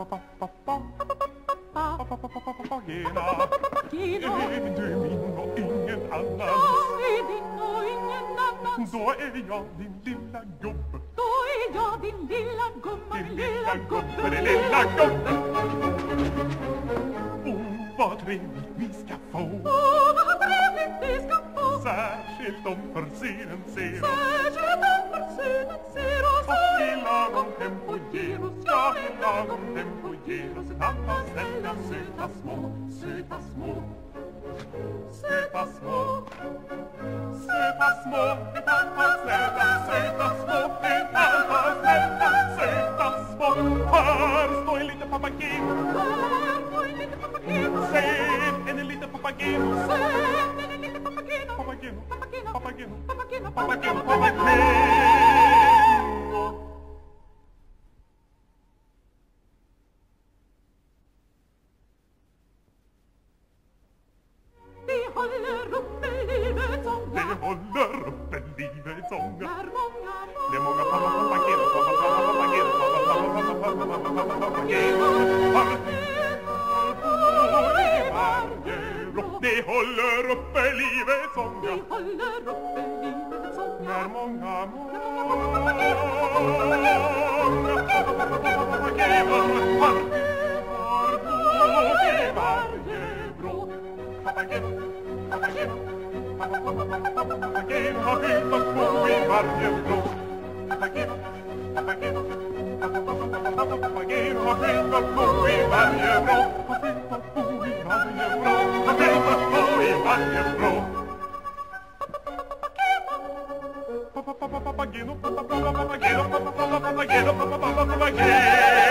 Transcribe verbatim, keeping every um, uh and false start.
Är du min och ingen annan? Jag är din och ingen annan. Då är jag din lilla gubbe. Då är jag din lilla gumma. Din lilla gubbe, din lilla gubbe. Åh, vad trevligt vi ska få. Åh, vad trevligt vi ska få. Särskilt om försynen ser oss. Särskilt om försynen ser oss. Och i lagom tempo ger oss. Ja, i lagom tempo ger oss. Pappa snälla, söta små, söta små. Söta små, söta små. Pappa snälla, söta små. Pappa snälla, söta små. Här står en liten papageno. Här står en liten papageno. Sen en liten papageno. Sen en liten papageno. Papageno, Papageno, papageno, papageno, papageno, papageno, papageno. Vi håller uppe livets sång. Det håller uppe livets sång. När många Det är många pappa papageno, pappa pappa papageno, pappa pappa pappa pappa pappa papageno. Det håller uppe livets sång. Vi håller uppe livets sång. När många många pappa pappa papageno har på i varje vrå. Papageno, papageno, pappa pappa pappa papageno har hittat på i varje vrå. Papageno, papageno, pappa pappa pappa papageno har hittat på i varje vrå. Har hittat på i varje vrå. Har hittat på i varje vrå. Pappa pappa papageno, pappa pappa papageno, pappa pappa papageno, pappa pappa papageno.